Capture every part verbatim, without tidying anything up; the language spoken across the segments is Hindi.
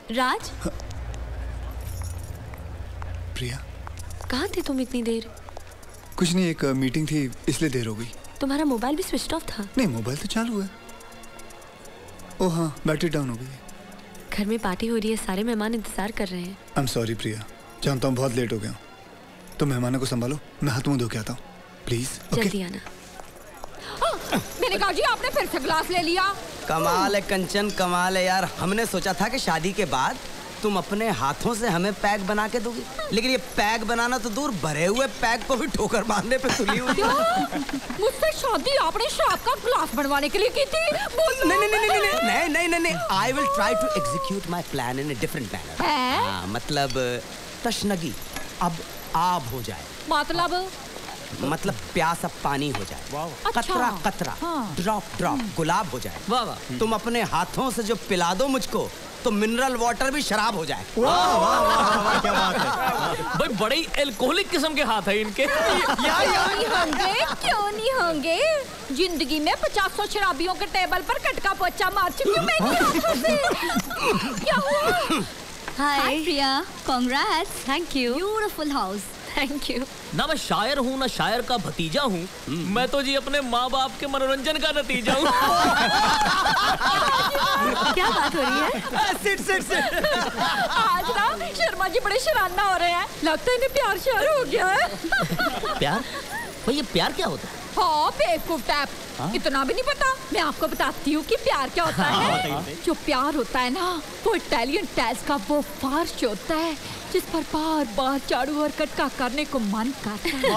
राज। हाँ। प्रिया, कहाँ थे तुम इतनी देर? कुछ नहीं, एक मीटिंग थी इसलिए देर हो गई। तुम्हारा मोबाइल भी स्विच ऑफ था? नहीं, मोबाइल तो चालू है। ओह हाँ, बैटरी डाउन हो गई है। घर में पार्टी हो रही है, सारे मेहमान इंतजार कर रहे हैं। आई एम सॉरी प्रिया, जानता हूँ बहुत लेट हो गया हूँ। तो मेहमानों को संभालो, मैं हाथ मुंह धो के आता हूँ, प्लीज। जल्दी आना। मैंने कहा जी आपने फिर से ग्लास ले लिया। कमाल है कंचन, कमाल है यार। हमने सोचा था कि शादी के बाद तुम अपने हाथों से हमें पैक बना के दोगी, लेकिन ये पैक बनाना तो दूर, भरे हुए पैक को भी ठोकर मारने पे तुली हुई। मुझसे शादी आपने शराब का ग्लास बनवाने के लिए की थी? नहीं नहीं नहीं नहीं नहीं नहीं नहीं नहीं I will try to execute my plan in a different manner. हाँ, मतलब तशनगी अब आब हो जाए। मतलब मतलब प्यास अब पानी हो जाए। अच्छा। कतरा कतरा, ड्रॉप ड्रॉप गुलाब हो जाए। वाह वाह। तुम अपने हाथों से जो पिला दो मुझको तो मिनरल वाटर भी शराब हो जाए। वाह वाह वाह, क्या बात है भाई, बड़े ही एल्कोहलिक किस्म के हाथ है इनके। यार यार नहीं होंगे, क्यों नहीं होंगे? जिंदगी में पचासों शराबियों के टेबल पर कटका पोचा मार चुकी हूँ मैं। क्या हुआ? Hi Priya, congrats. Thank you. Beautiful house. Thank you. ना मैं शायर हूँ ना शायर का भतीजा हूँ, मैं तो जी अपने माँ बाप के मनोरंजन का नतीजा हूँ। क्या बात हो रही है? Sit sit sit. आज ना शर्मा जी बड़े शराना हो रहे हैं, लगता है इन्हें प्यार श्यार हो गया है। प्यार? भाई ये प्यार क्या होता है? हाँ बेवकूफ टैप, इतना भी नहीं पता? मैं आपको बताती हूँ कि प्यार क्या होता है। जो प्यार होता है ना, वो इटालियन टैल्स का वो फार्श होता है जिस पर बार बार चाड़ू और कटका करने को मन करता है।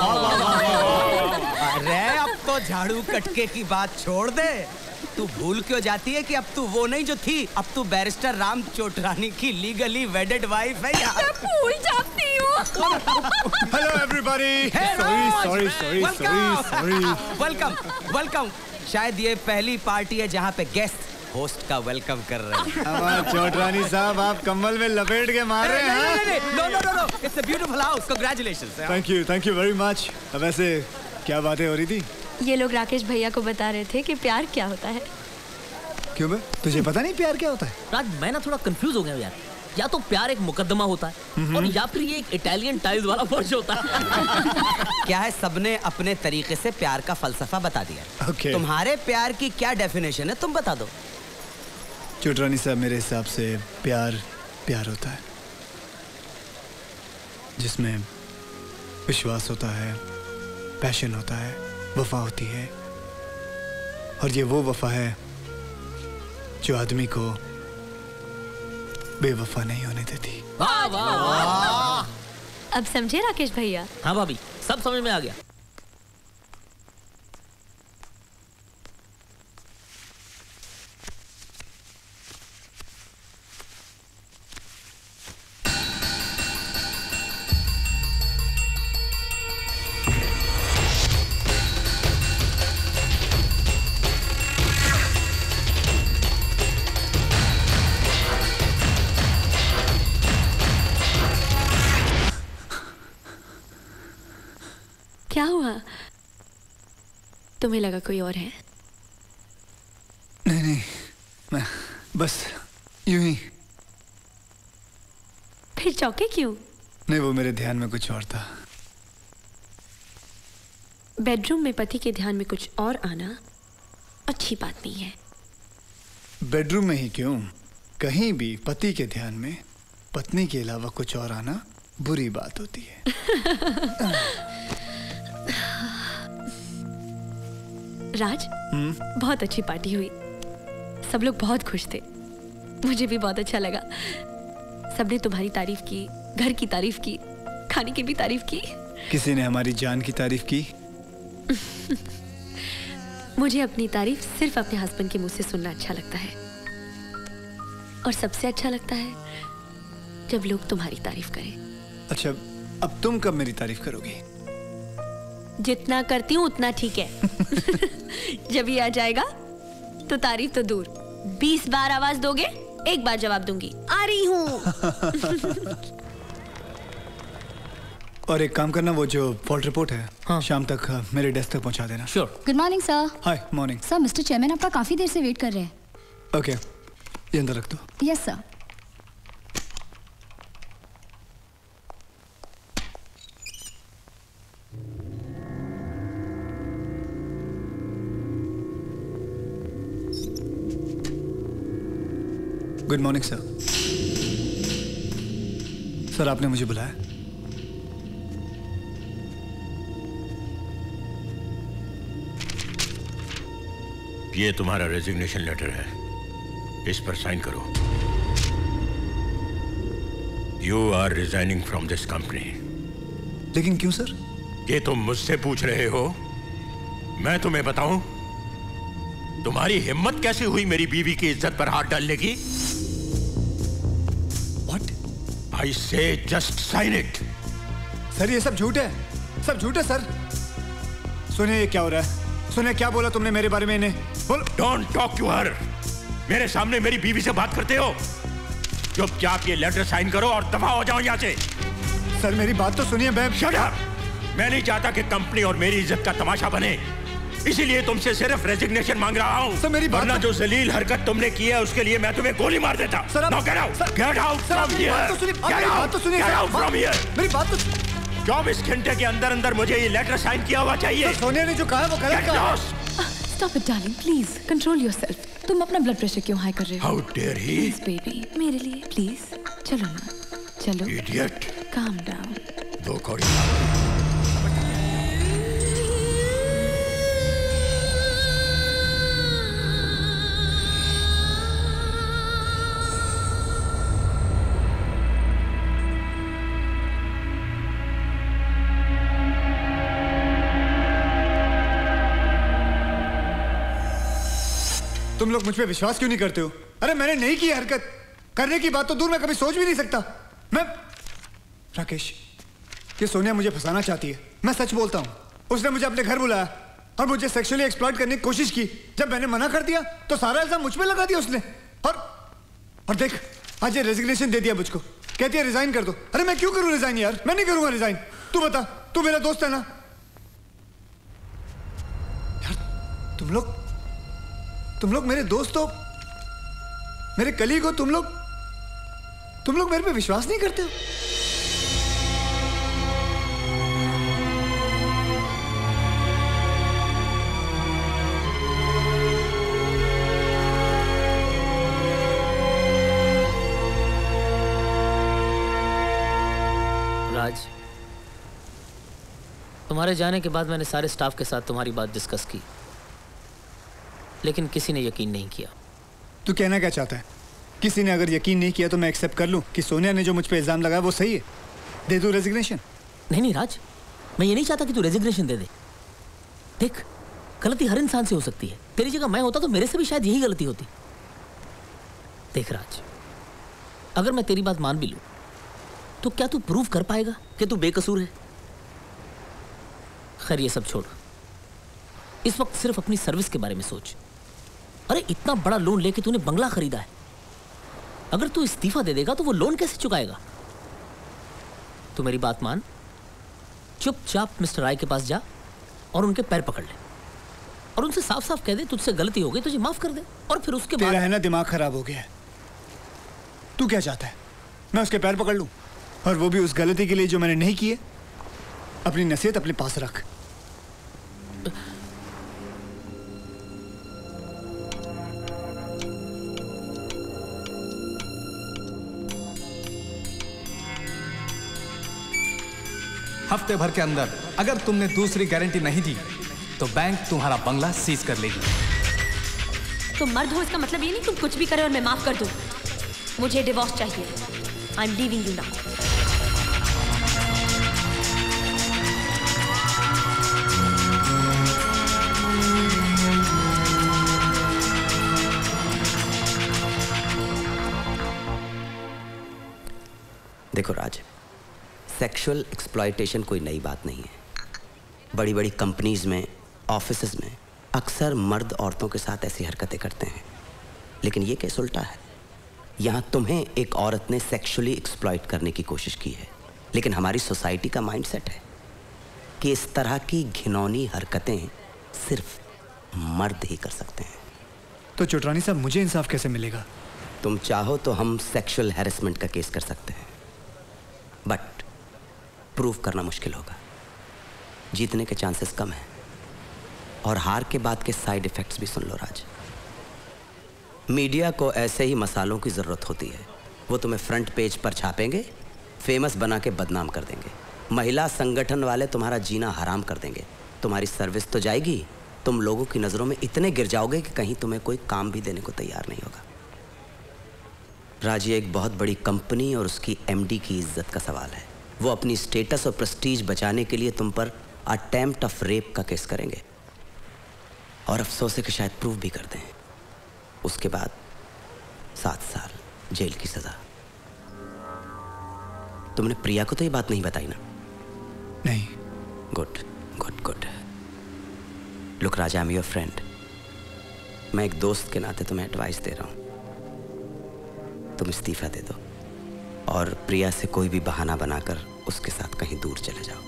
अरे अब तो झाड़ू कटके की बात छोड़ दे। तू भूल क्यों जाती है कि अब तू वो नहीं जो थी, अब तू बैरिस्टर राम चोटरानी की लीगली वेडेड वाइफ है यार। मैं भूल जाती हूँ। Hello everybody. Sorry sorry sorry sorry sorry. Welcome welcome. शायद ये पहली पार्टी है जहाँ पे गेस्ट होस्ट का वेलकम कर रहे हैं। हमारे चोटरानी साहब, आप कम्बल में लपेट के मार रहे हैं। No no no no, it's a beautiful house, congratulations. Thank you thank you very much. वैसे क्या बातें हो रही थी? ये लोग राकेश भैया को बता रहे थे कि प्यार क्या होता है। क्यों बे, तुझे पता नहीं प्यार क्या होता है? राज, मैं ना थोड़ा कंफ्यूज हो गया यार। या तो प्यार एक मुकदमा होता है और या फिर ये एक इटालियन टाइल्स वाला फर्श होता है। क्या है, सबने अपने तरीके से प्यार का फलसफा बता दिया। okay. तुम्हारे प्यार की क्या डेफिनेशन है, तुम बता दो। चोटरानी साहब, मेरे हिसाब से प्यार प्यार होता है जिसमें विश्वास होता है, पैशन होता है, वफा होती है। और ये वो वफा है जो आदमी को बेवफा नहीं होने देती। वाह वाह वाह। अब समझे राकेश भैया? हाँ भाभी, सब समझ में आ गया। क्या हुआ? तुम्हें लगा कोई और है? नहीं नहीं, मैं बस यूं ही। फिर चौंके क्यों? नहीं, वो मेरे ध्यान में कुछ और था। बेडरूम में पति के ध्यान में कुछ और आना अच्छी बात नहीं है। बेडरूम में ही क्यों, कहीं भी पति के ध्यान में पत्नी के अलावा कुछ और आना बुरी बात होती है। राज, बहुत अच्छी पार्टी हुई, सब लोग बहुत खुश थे, मुझे भी बहुत अच्छा लगा। सबने तुम्हारी तारीफ की, घर की तारीफ की, खाने की भी तारीफ की। किसी ने हमारी जान की तारीफ की। मुझे अपनी तारीफ सिर्फ अपने हस्बैंड के मुंह से सुनना अच्छा लगता है, और सबसे अच्छा लगता है जब लोग तुम्हारी तारीफ करें। अच्छा, अब तुम कब मेरी तारीफ करोगी? जितना करती हूँ उतना ठीक है। जब ये आ जाएगा तो तारीफ तो दूर, बीस बार आवाज दोगे, एक बार जवाब दूंगी, आ रही हूँ। और एक काम करना, वो जो फॉल्ट रिपोर्ट है, हाँ, शाम तक मेरे डेस्क तक पहुंचा देना। Sure. Good morning sir. Hi morning. Sir, mister chairman आपका काफी देर से वेट कर रहे हैं। ओके, ये अंदर रख दो। Yes sir. Good morning sir. Sir आपने मुझे बुलाया? ये तुम्हारा रेजिग्नेशन लेटर है, इस पर साइन करो। You are resigning from this company. लेकिन क्यों सर? ये तुम मुझसे पूछ रहे हो, मैं तुम्हें बताऊं? तुम्हारी हिम्मत कैसे हुई मेरी बीवी की इज्जत पर हाथ डालने की? What? I say just sign it. Sir ये सब झूठ है, सब झूठ है सर। सुनिए ये क्या हो रहा है? सुनिए क्या बोला तुमने मेरे बारे में इन्हें? बोल। Don't talk to her. मेरे सामने मेरी बीवी से बात करते हो? चुपचाप ये लेटर साइन करो और दफा हो जाओ यहाँ से। सर मेरी बात तो सुनिए। मैं Shut up! मैं नहीं चाहता कि कंपनी और मेरी इज्जत का तमाशा बने, इसीलिए तुमसे सिर्फ रेजिग्नेशन मांग रहा हूँ। सर मेरी बात वरना जो जलील हरकत तुमने की है उसके लिए मैं तुम्हें गोली मार देता। Sir Now get out! Get out from here! Get out! Get out from here! मेरी बात तो चौबीस घंटे के अंदर अंदर मुझे ये लेटर साइन किया हुआ चाहिए। सोनिया ने जो कहा है वो गलत Get कहा। lost! Stop it, darling. Please control yourself. तुम अपना ब्लड प्रेशर क्यों हाई कर रहे हो? How dare he? Please, baby. मेरे लिए प्लीज चलो ना, चलो। Idiot! Calm down. दो कौड़ी। तुम लोग मुझ पे विश्वास क्यों नहीं करते हो? अरे मैंने नहीं की हरकत, करने की बात तो दूर मैं कभी सोच भी नहीं सकता। मैं राकेश, ये सोनिया मुझे फंसाना चाहती है, मैं सच बोलता हूँ। उसने मुझे अपने घर बुलाया और मुझे सेक्सुअली एक्सप्लॉइट करने की कोशिश की। जब मैंने मना कर दिया तो सारा इल्जाम मुझ पे लगा दिया उसने। और और देख आज ये रेजिग्नेशन दे दिया मुझको, कहती है रिजाइन कर दो। अरे मैं क्यों करूँ रिजाइन यार? मैं नहीं करूंगा रिजाइन। तू बता, तू मेरा दोस्त है ना यार? तुम लोग तुम लोग मेरे दोस्त हो, मेरे कलीग हो, तुम लोग तुम लोग मेरे पे विश्वास नहीं करते हो। राज, तुम्हारे जाने के बाद मैंने सारे स्टाफ के साथ तुम्हारी बात डिस्कस की, लेकिन किसी ने यकीन नहीं किया। तू कहना क्या चाहता है? किसी ने अगर यकीन नहीं किया तो मैं एक्सेप्ट कर लूं कि सोनिया ने जो मुझ पे इल्जाम लगाया वो सही है, दे दूं रेजिग्नेशन? नहीं नहीं राज, मैं ये नहीं चाहता कि तू रेजिग्नेशन दे दे। देख, गलती हर इंसान से हो सकती है। तेरी जगह मैं होता तो मेरे से भी शायद यही गलती होती। देख राज, अगर मैं तेरी बात मान भी लूं तो क्या तू प्रूव कर पाएगा कि तू बेकसूर है? खैर ये सब छोड़, इस वक्त सिर्फ अपनी सर्विस के बारे में सोच। अरे इतना बड़ा लोन लेके तूने बंगला खरीदा है, अगर तू इस्तीफा दे देगा तो वो लोन कैसे चुकाएगा? तू मेरी बात मान, चुपचाप मिस्टर राय के पास जा और उनके पैर पकड़ ले और उनसे साफ साफ कह दे तुझसे गलती हो गई, तुझे माफ कर दे। और फिर उसके बाद तेरा है ना दिमाग खराब हो गया है। तू क्या चाहता है? मैं उसके पैर पकड़ लूं? और वो भी उस गलती के लिए जो मैंने नहीं की है? अपनी नसीहत अपने पास रख। हफ्ते भर के अंदर अगर तुमने दूसरी गारंटी नहीं दी तो बैंक तुम्हारा बंगला सीज कर लेगी। तुम मर्द हो इसका मतलब ये नहीं तुम कुछ भी करे और मैं माफ कर दूं। मुझे डिवोर्स चाहिए। I am leaving you now. देखो राज, सेक्सुअल एक्सप्लॉयटेशन कोई नई बात नहीं है। बड़ी बड़ी कंपनीज में, ऑफिसेज में अक्सर मर्द औरतों के साथ ऐसी हरकतें करते हैं। लेकिन ये केस उल्टा है। यहाँ तुम्हें एक औरत ने सेक्सुअली एक्सप्लॉइट करने की कोशिश की है, लेकिन हमारी सोसाइटी का माइंडसेट है कि इस तरह की घिनौनी हरकतें सिर्फ मर्द ही कर सकते हैं। तो चोटरानी साहब मुझे इंसाफ कैसे मिलेगा? तुम चाहो तो हम सेक्सुअल हैरेसमेंट का केस कर सकते हैं, बट प्रूव करना मुश्किल होगा। जीतने के चांसेस कम हैं और हार के बाद के साइड इफेक्ट्स भी सुन लो राज। मीडिया को ऐसे ही मसालों की ज़रूरत होती है। वो तुम्हें फ्रंट पेज पर छापेंगे, फेमस बना के बदनाम कर देंगे। महिला संगठन वाले तुम्हारा जीना हराम कर देंगे। तुम्हारी सर्विस तो जाएगी, तुम लोगों की नज़रों में इतने गिर जाओगे कि कहीं तुम्हें कोई काम भी देने को तैयार नहीं होगा। राज, ये एक बहुत बड़ी कंपनी और उसकी एमडी की इज्जत का सवाल है। वो अपनी स्टेटस और प्रेस्टीज बचाने के लिए तुम पर अटेम्प्ट ऑफ रेप का केस करेंगे और अफसोस है कि शायद प्रूव भी कर दें। उसके बाद सात साल जेल की सजा। तुमने प्रिया को तो ये बात नहीं बताई ना? नहीं। Good good good. Look Raja, I am your friend. मैं एक दोस्त के नाते तुम्हें एडवाइस दे रहा हूं। तुम इस्तीफा दे दो और प्रिया से कोई भी बहाना बनाकर उसके साथ कहीं दूर चले जाओ।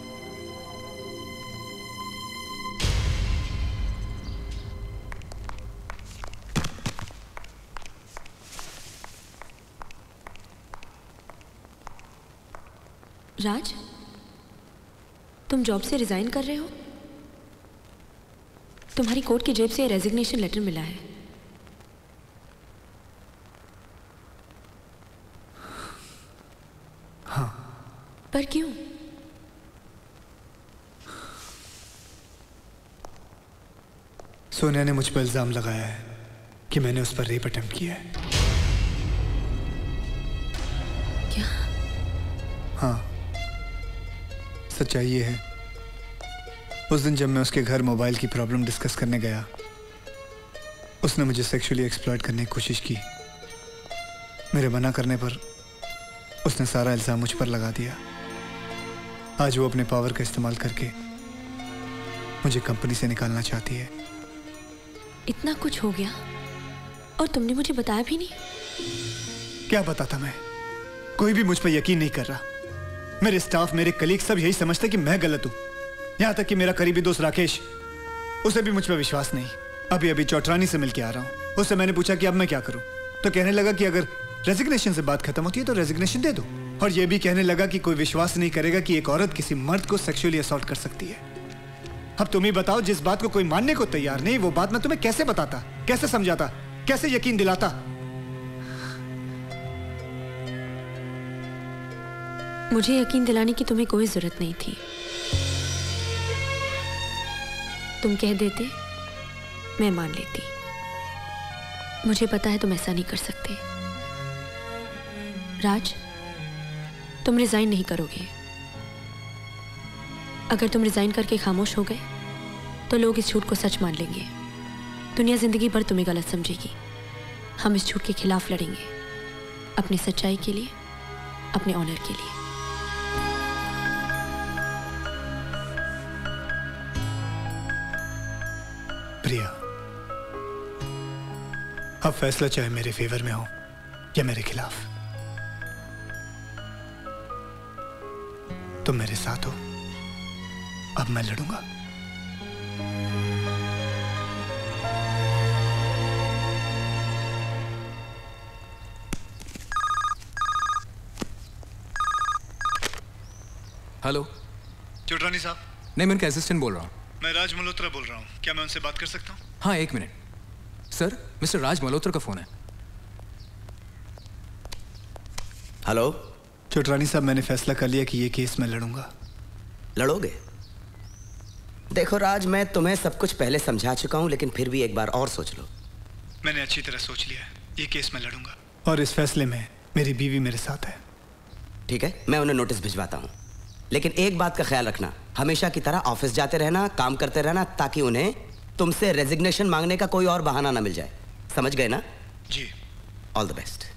राज, तुम जॉब से रिजाइन कर रहे हो? तुम्हारी कोर्ट की जेब से रेजिग्नेशन लेटर मिला है। हाँ। पर क्यों? सोनिया ने मुझ पर इल्जाम लगाया है कि मैंने उस पर रेप अटेम्प्ट किया है। क्या? हाँ, सच्चाई ये है, उस दिन जब मैं उसके घर मोबाइल की प्रॉब्लम डिस्कस करने गया, उसने मुझे सेक्सुअली एक्सप्लॉइट करने की कोशिश की। मेरे मना करने पर उसने सारा इल्जाम मुझ पर लगा दिया। आज वो अपने पावर का इस्तेमाल करके मुझे कंपनी से निकालना चाहती है। इतना कुछ हो गया और तुमने मुझे बताया भी नहीं? क्या बताता मैं? कोई भी मुझ पर यकीन नहीं कर रहा। मेरे स्टाफ, मेरे कलीग सब यही समझते कि मैं गलत हूं। यहां तक कि मेरा करीबी दोस्त राकेश, उसे भी मुझ पर विश्वास नहीं। अभी अभी चौटरानी से मिलके आ रहा हूं। उससे मैंने पूछा कि अब मैं क्या करूं, तो कहने लगा कि अगर रेजिग्नेशन से बात खत्म होती है तो रेजिग्नेशन दे दो। और यह भी कहने लगा कि कोई विश्वास नहीं करेगा कि एक औरत किसी मर्द को सेक्सुअली असॉल्ट कर सकती है। अब तुम ही बताओ, जिस बात को कोई मानने को तैयार नहीं, वो बात मैं तुम्हें कैसे बताता, कैसे समझाता, कैसे यकीन दिलाता? मुझे यकीन दिलाने की तुम्हें कोई जरूरत नहीं थी। तुम कह देते, मैं मान लेती। मुझे पता है तुम ऐसा नहीं कर सकते। राज, तुम रिजाइन नहीं करोगे। अगर तुम रिजाइन करके खामोश हो गए तो लोग इस झूठ को सच मान लेंगे। दुनिया जिंदगी भर तुम्हें गलत समझेगी। हम इस झूठ के खिलाफ लड़ेंगे, अपनी सच्चाई के लिए, अपने ऑनर के लिए। प्रिया, अब फैसला चाहे मेरे फेवर में हो या मेरे खिलाफ, तुम मेरे साथ हो। अब मैं लड़ूंगा। हेलो। चोटरानी साहब। नहीं, मैं उनका असिस्टेंट बोल रहा हूँ। मैं राज मल्होत्रा बोल रहा हूँ। क्या मैं उनसे बात कर सकता हूँ? हाँ, एक minute. Sir, mister Raj Malhotra का फोन है। हेलो। चोटरानी साहब, मैंने फैसला कर लिया कि ये केस मैं लड़ूंगा। लड़ोगे? देखो राज, मैं तुम्हें सब कुछ पहले समझा चुका हूं, लेकिन फिर भी एक बार और सोच लो। मैंने अच्छी तरह सोच लिया है, ये केस मैं लड़ूंगा और इस फैसले में मेरी बीवी मेरे साथ है। ठीक है, मैं उन्हें नोटिस भिजवाता हूं, लेकिन एक बात का ख्याल रखना, हमेशा की तरह ऑफिस जाते रहना, काम करते रहना, ताकि उन्हें तुमसे रेजिग्नेशन मांगने का कोई और बहाना ना मिल जाए। समझ गए ना? जी। All the best.